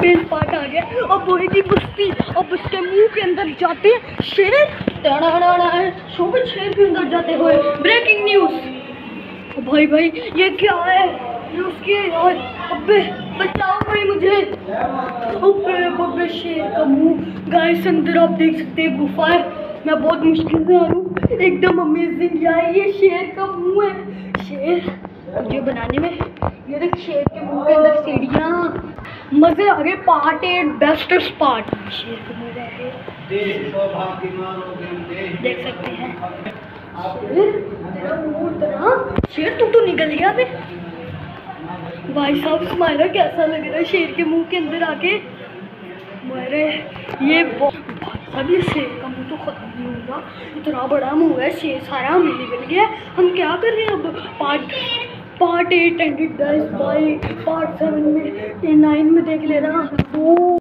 Main part आ गया। अब वही की बस्ती, अब उसके मुंह के अंदर जाते शेर, शो में शेर के अंदर जाते हुए। Breaking news. भाई भाई ये क्या है, ये उसके यार, अबे बचाओ भाई मुझे। अबे शेर का मुंह गाइस, अंदर आप देख सकते हैं गुफा है। मैं बहुत मुश्किल से आ हूँ, एकदम अमेजिंग यार, ये शेर का मुंह है। शेर ये बनाने में, ये देख शेर के मुंह के अंदर सीढ़ियाँ, मजे आ गए। Part 8 bestest part. शेर के मुंह है, देख सकते हैं। शेर तेरा मुंह इतना, शेर तू तो निकल गया बे। भाई साहब तुम्हारा कैसा लग रहा है शेर के मुंह के अंदर आके? मेरे ये भाई ये शेर का मुंह तो खत्म नहीं होगा, इतना बड़ा मुंह है, शेर सारा हमें निकल गया। हम क्या कर रहे हैं अब? Part 8 ended guys bye part 7 में, 9 में देख लेना।